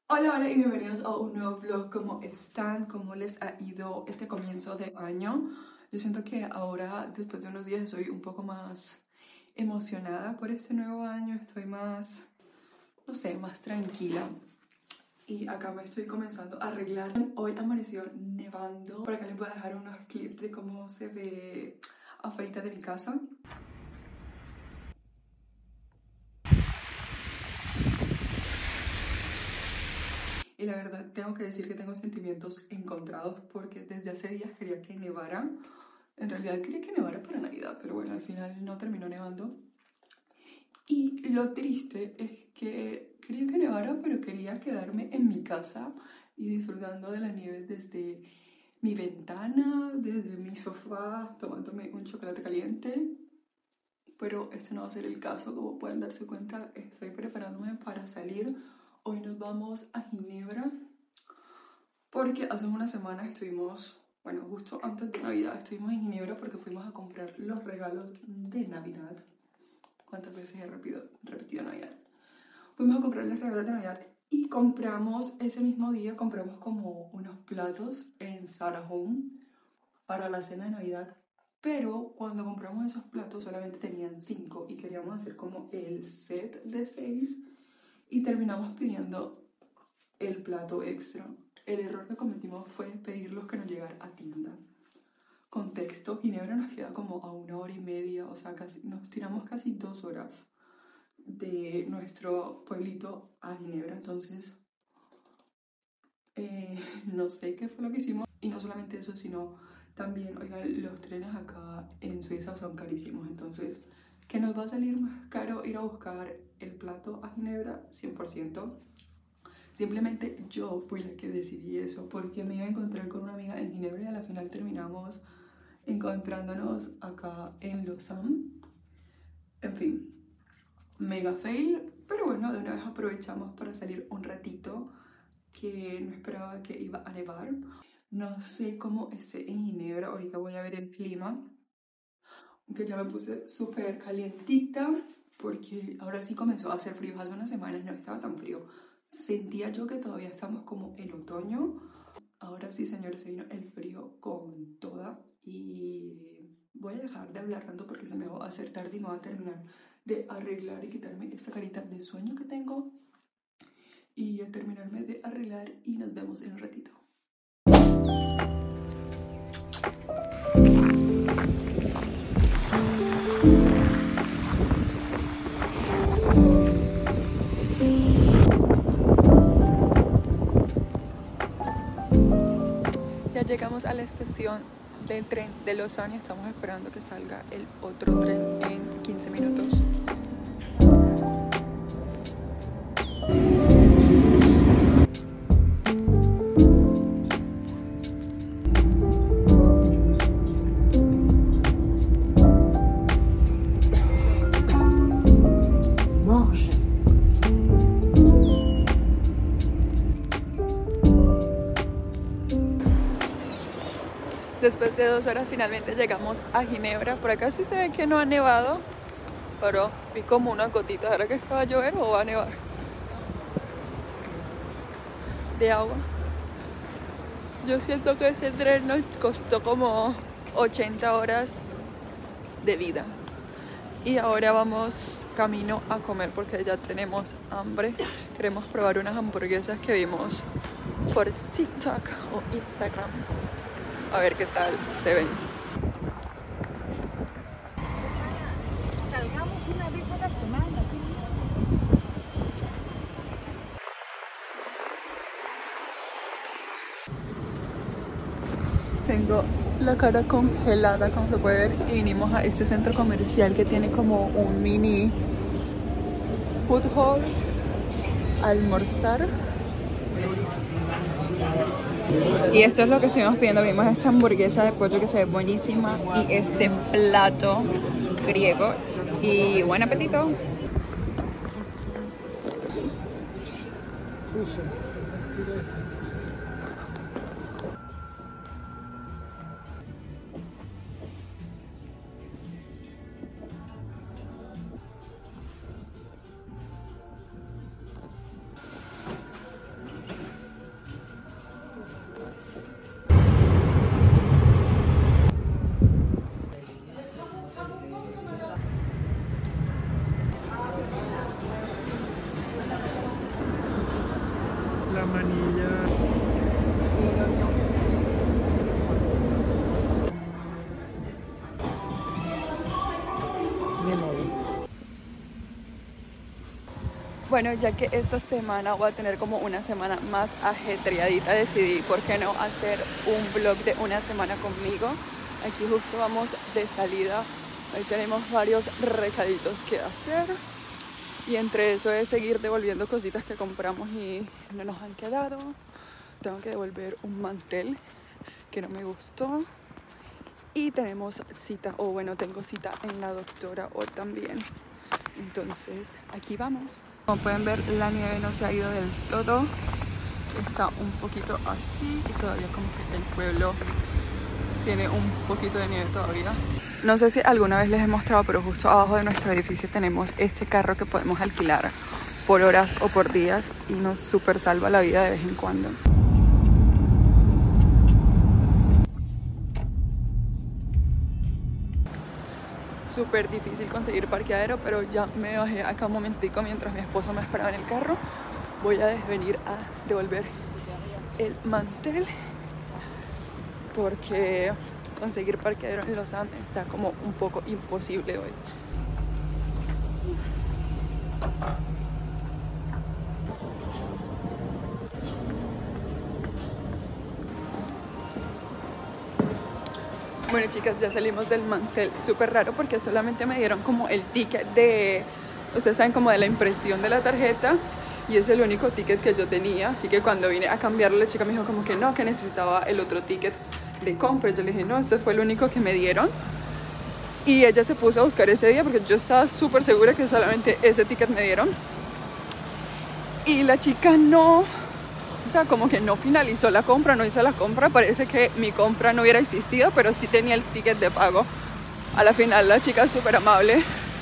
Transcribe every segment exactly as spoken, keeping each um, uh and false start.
Hola, hola y bienvenidos a un nuevo vlog. ¿Cómo están? ¿Cómo les ha ido este comienzo de año? Yo siento que ahora, después de unos días, estoy un poco más emocionada por este nuevo año. Estoy más, no sé, más tranquila. Y acá me estoy comenzando a arreglar. Hoy amaneció nevando. Por acá les voy a dejar unos clips de cómo se ve afuera de mi casa. Y la verdad tengo que decir que tengo sentimientos encontrados porque desde hace días quería que nevara. En realidad quería que nevara para Navidad, pero bueno, al final no terminó nevando. Y lo triste es que quería que nevara, pero quería quedarme en mi casa y disfrutando de la nieve desde mi ventana, desde mi sofá, tomándome un chocolate caliente. Pero este no va a ser el caso, como pueden darse cuenta, estoy preparándome para salir. Hoy nos vamos a Ginebra porque hace una semana estuvimos, bueno, justo antes de Navidad estuvimos en Ginebra porque fuimos a comprar los regalos de Navidad. ¿Cuántas veces he repetido, repetido Navidad? Fuimos a comprar los regalos de Navidad y compramos, ese mismo día compramos como unos platos en Zara Home para la cena de Navidad. Pero cuando compramos esos platos solamente tenían cinco y queríamos hacer como el set de seis y terminamos pidiendo el plato extra. El error que cometimos fue pedirlos que nos llegara a tienda. Contexto, Ginebra nos queda como a una hora y media, o sea, casi, nos tiramos casi dos horas de nuestro pueblito a Ginebra, entonces eh, no sé qué fue lo que hicimos. Y no solamente eso, sino también, oigan, los trenes acá en Suiza son carísimos, entonces, ¿que nos va a salir más caro ir a buscar el plato a Ginebra? cien por ciento. Simplemente yo fui la que decidí eso, porque me iba a encontrar con una amiga en Ginebra y a la final terminamos encontrándonos acá en Lausanne. En fin, mega fail, pero bueno, de una vez aprovechamos para salir un ratito, que no esperaba que iba a nevar. No sé cómo esté en Ginebra, ahorita voy a ver el clima, aunque ya me puse súper calientita, porque ahora sí comenzó a hacer frío. Hace unas semanas no estaba tan frío, sentía yo que todavía estamos como en otoño. Ahora sí, señores, se vino el frío con toda y voy a dejar de hablar tanto porque se me va a hacer tarde y me va a terminar de arreglar y quitarme esta carita de sueño que tengo y a terminarme de arreglar y nos vemos en un ratito. Ya llegamos a la estación del tren de Lausanne y estamos esperando que salga el otro tren en quince minutos. Después de dos horas finalmente llegamos a Ginebra. Por acá sí se ve que no ha nevado, pero vi como una gotita. ¿Será que va a llover o va a nevar? De agua. Yo siento que ese tren nos costó como ochenta horas de vida. Y ahora vamos camino a comer porque ya tenemos hambre. Queremos probar unas hamburguesas que vimos por TikTok o Instagram. A ver qué tal se ven. Salgamos una vez a la semana. Tengo la cara congelada, como se puede ver, y vinimos a este centro comercial que tiene como un mini food hall a almorzar. Y esto es lo que estuvimos pidiendo. Vimos esta hamburguesa de pollo que se ve buenísima y este plato griego. Y buen apetito. manilla. Bueno, ya que esta semana voy a tener como una semana más ajetreadita, decidí por qué no hacer un vlog de una semana conmigo. Aquí justo vamos de salida, hoy tenemos varios recaditos que hacer y entre eso es seguir devolviendo cositas que compramos y no nos han quedado. Tengo que devolver un mantel que no me gustó y tenemos cita, o bueno, tengo cita en la doctora hoy también. Entonces aquí vamos. Como pueden ver, la nieve no se ha ido del todo, está un poquito así y todavía como que el pueblo tiene un poquito de nieve todavía. No sé si alguna vez les he mostrado, pero justo abajo de nuestro edificio tenemos este carro que podemos alquilar por horas o por días y nos súper salva la vida de vez en cuando. Súper difícil conseguir parqueadero, pero ya me bajé acá un momentico mientras mi esposo me esperaba en el carro. Voy a venir a devolver el mantel porque conseguir parqueadero en Los Ángeles está como un poco imposible hoy. Bueno, chicas, ya salimos del mantel. Súper raro porque solamente me dieron como el ticket de... Ustedes saben, como de la impresión de la tarjeta. Y es el único ticket que yo tenía. Así que cuando vine a cambiarlo, la chica me dijo como que no, que necesitaba el otro ticket de compra. Yo le dije, no, ese fue el único que me dieron. Y ella se puso a buscar ese día porque yo estaba súper segura que solamente ese ticket me dieron. Y la chica no... O sea, como que no finalizó la compra, no hizo la compra. Parece que mi compra no hubiera existido, pero sí tenía el ticket de pago. A la final la chica súper amable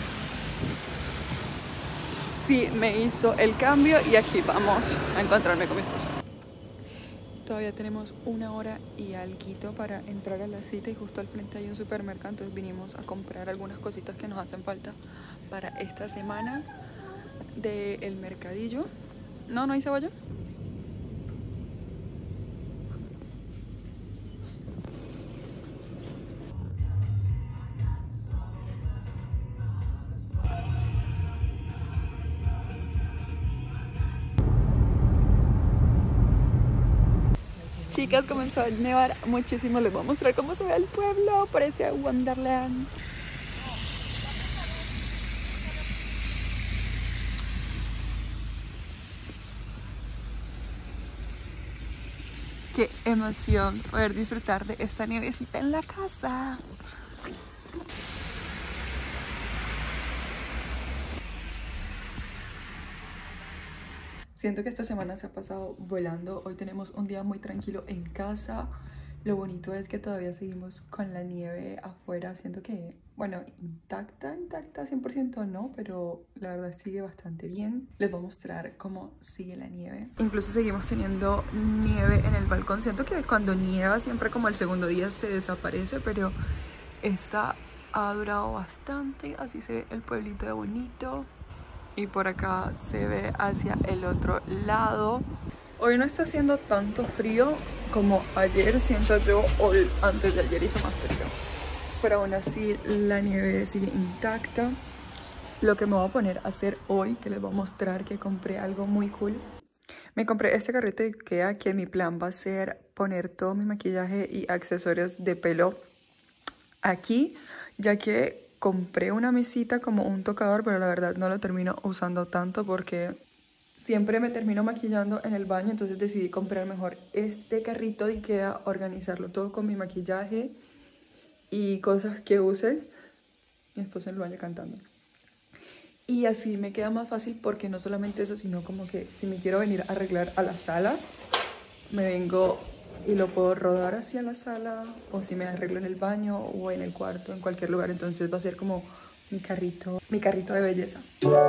sí me hizo el cambio y aquí vamos a encontrarme con mi esposo. Todavía tenemos una hora y alguito para entrar a la cita y justo al frente hay un supermercado. Entonces vinimos a comprar algunas cositas que nos hacen falta para esta semana del mercadillo. No, no hay cebolla. Chicas, comenzó a nevar muchísimo. Les voy a mostrar cómo se ve el pueblo. Parece Wonderland. Qué emoción poder disfrutar de esta nievecita en la casa. Siento que esta semana se ha pasado volando. Hoy tenemos un día muy tranquilo en casa. Lo bonito es que todavía seguimos con la nieve afuera. Siento que, bueno, intacta, intacta cien por ciento no, pero la verdad sigue bastante bien. Les voy a mostrar cómo sigue la nieve. Incluso seguimos teniendo nieve en el balcón. Siento que cuando nieva siempre como el segundo día se desaparece, pero esta ha durado bastante. Así se ve el pueblito de bonito. Y por acá se ve hacia el otro lado. Hoy no está haciendo tanto frío como ayer, siento yo, o antes de ayer hizo más frío. Pero aún así la nieve sigue intacta. Lo que me voy a poner a hacer hoy, que les voy a mostrar que compré algo muy cool. Me compré este carrito de Ikea, que mi plan va a ser poner todo mi maquillaje y accesorios de pelo aquí, ya que compré una mesita como un tocador, pero la verdad no lo termino usando tanto porque siempre me termino maquillando en el baño. Entonces decidí comprar mejor este carrito de Ikea, organizarlo todo con mi maquillaje y cosas que use. Mi esposo en el baño cantando. Y así me queda más fácil porque no solamente eso, sino como que si me quiero venir a arreglar a la sala, me vengo y lo puedo rodar hacia la sala, o si me arreglo en el baño o en el cuarto, en cualquier lugar. Entonces va a ser como mi carrito, mi carrito de belleza.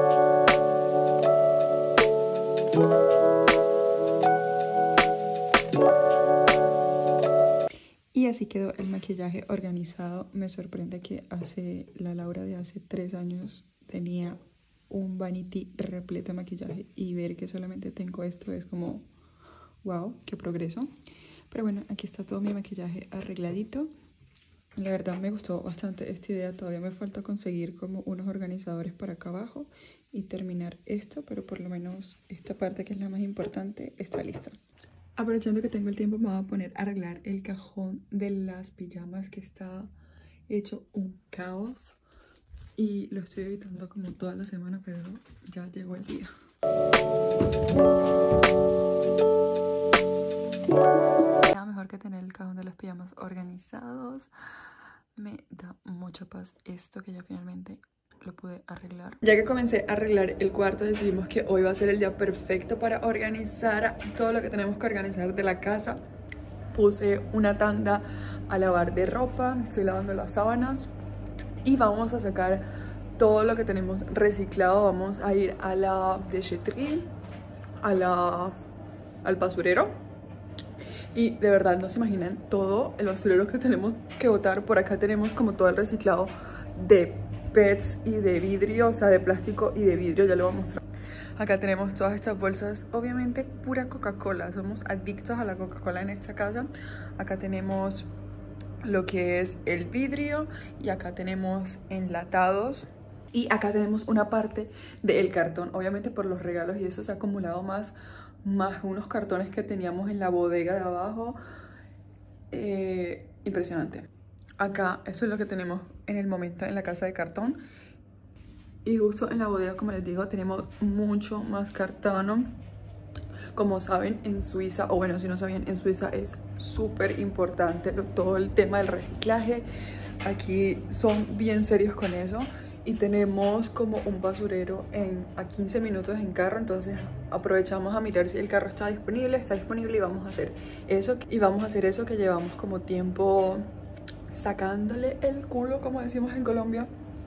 Y así quedó el maquillaje organizado. Me sorprende que hace la Laura de hace tres años tenía un vanity repleto de maquillaje y ver que solamente tengo esto es como wow, qué progreso. Pero bueno, aquí está todo mi maquillaje arregladito. La verdad me gustó bastante esta idea. Todavía me falta conseguir como unos organizadores para acá abajo y terminar esto, pero por lo menos esta parte, que es la más importante, está lista. Aprovechando que tengo el tiempo, me voy a poner a arreglar el cajón de las pijamas, que está hecho un caos. Y lo estoy evitando como toda la semana, pero ya llegó el día. Nada mejor que tener el cajón de los pijamas organizados. Me da mucha paz esto, que ya finalmente lo pude arreglar. Ya que comencé a arreglar el cuarto, decidimos que hoy va a ser el día perfecto para organizar todo lo que tenemos que organizar de la casa. Puse una tanda a lavar de ropa, me estoy lavando las sábanas y vamos a sacar todo lo que tenemos reciclado. Vamos a ir a la déchetterie, a la, al basurero. Y de verdad no se imaginan todo el basurero que tenemos que botar. Por acá tenemos como todo el reciclado de P E Ts y de vidrio, o sea, de plástico y de vidrio, ya lo voy a mostrar. Acá tenemos todas estas bolsas, obviamente pura Coca-Cola, somos adictos a la Coca-Cola en esta casa. Acá tenemos lo que es el vidrio y acá tenemos enlatados. Y acá tenemos una parte del cartón, obviamente por los regalos y eso se ha acumulado más, más unos cartones que teníamos en la bodega de abajo. Eh, impresionante. Acá, eso es lo que tenemos en el momento en la casa de cartón. Y justo en la bodega, como les digo, tenemos mucho más cartón. Como saben, en Suiza, o bueno, si no sabían, en Suiza es súper importante todo el tema del reciclaje. Aquí son bien serios con eso. Y tenemos como un basurero en, a quince minutos en carro. Entonces aprovechamos a mirar si el carro está disponible. Está disponible y vamos a hacer eso. Y vamos a hacer eso que llevamos como tiempo sacándole el culo, como decimos en Colombia.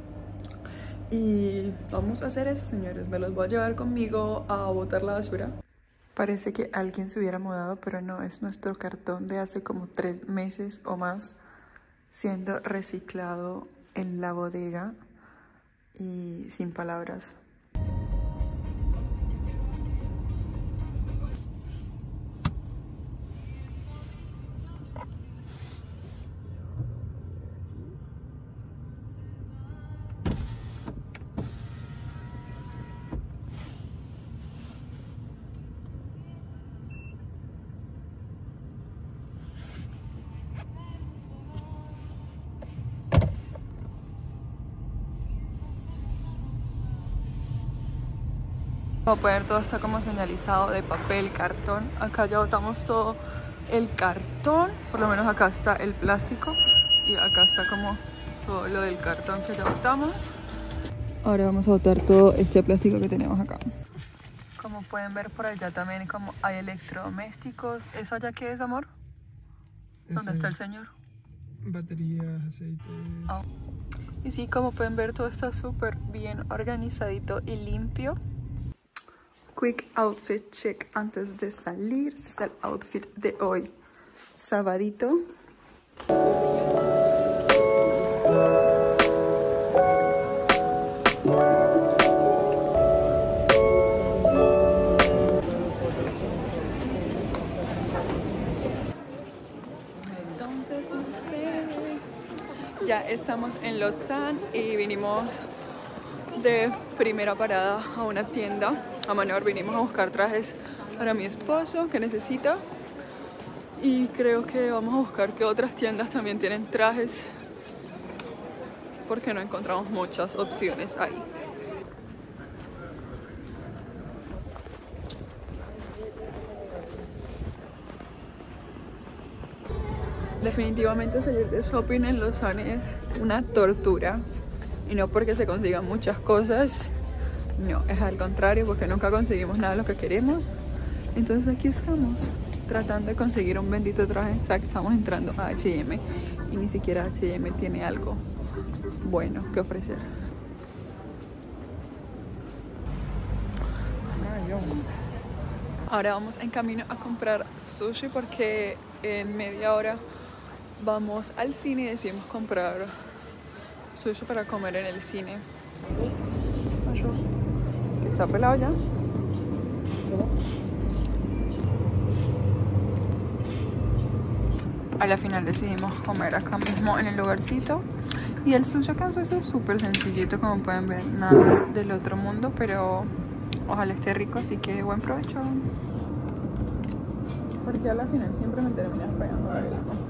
Y vamos a hacer eso, señores. Me los voy a llevar conmigo a botar la basura. Parece que alguien se hubiera mudado, pero no, es nuestro cartón de hace como tres meses o más siendo reciclado en la bodega. Y sin palabras. Como pueden ver, todo está como señalizado de papel, cartón. Acá ya botamos todo el cartón, por lo menos acá está el plástico y acá está como todo lo del cartón que ya botamos. Ahora vamos a botar todo este plástico que tenemos acá. Como pueden ver, por allá también como hay electrodomésticos. ¿Eso allá qué es, amor? ¿Dónde está el señor? Baterías, aceites. Oh. Y sí, como pueden ver, todo está súper bien organizadito y limpio. Quick outfit check antes de salir. Este es el outfit de hoy, sabadito. Entonces, no sé. Ya estamos en Lausanne y vinimos de primera parada a una tienda a Manor. Vinimos a buscar trajes para mi esposo que necesita y creo que vamos a buscar que otras tiendas también tienen trajes porque no encontramos muchas opciones ahí. Definitivamente salir de shopping en Lausanne es una tortura. Y no porque se consigan muchas cosas, no, es al contrario, porque nunca conseguimos nada de lo que queremos. Entonces aquí estamos, tratando de conseguir un bendito traje. O sea, que estamos entrando a H y M y ni siquiera H y M tiene algo bueno que ofrecer. Ahora vamos en camino a comprar sushi porque en media hora vamos al cine y decidimos comprar sushi para comer en el cine. ¿Qué está pelado ya? a la final decidimos comer acá mismo en el lugarcito. Y el sushi acá en Suecia es súper sencillito, como pueden ver, nada del otro mundo, pero ojalá esté rico, así que buen provecho. Porque a la final siempre me terminas pegando la vela, ¿no?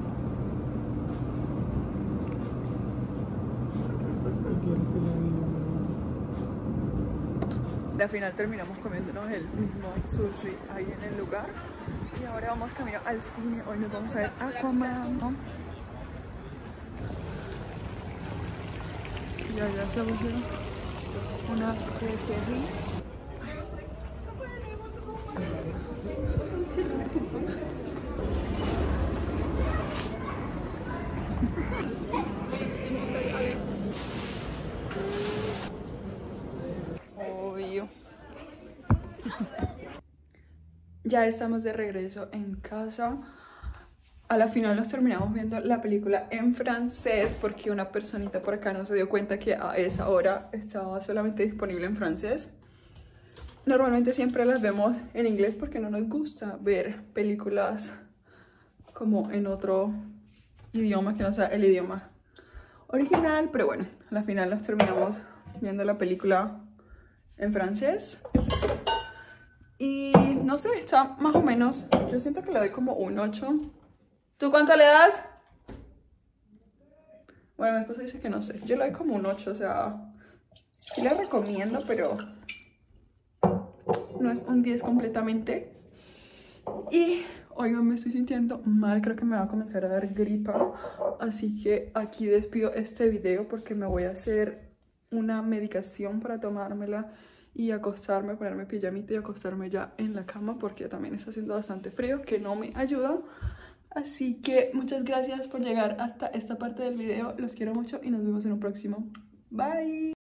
La final terminamos comiéndonos el mismo sushi ahí en el lugar. Y ahora vamos camino al cine. Hoy nos vamos a ver Aquaman, ¿no? Y allá estamos viendo una serie. Obvio. Ya estamos de regreso en casa. A la final nos terminamos viendo la película en francés porque una personita por acá no se dio cuenta que a esa hora estaba solamente disponible en francés. Normalmente siempre las vemos en inglés porque no nos gusta ver películas como en otro idioma que no sea el idioma original. Pero bueno, a la final nos terminamos viendo la película en francés. Y no sé, está más o menos, yo siento que le doy como un ocho. ¿Tú cuánto le das? Bueno, mi esposo dice que no sé. Yo le doy como un ocho, o sea, sí le recomiendo, pero no es un diez completamente. Y, oigan, me estoy sintiendo mal, creo que me va a comenzar a dar gripa. Así que aquí despido este video porque me voy a hacer una medicación para tomármela y acostarme, ponerme pijamita y acostarme ya en la cama porque también está haciendo bastante frío, que no me ayuda. Así que muchas gracias por llegar hasta esta parte del video. Los quiero mucho y nos vemos en un próximo. Bye.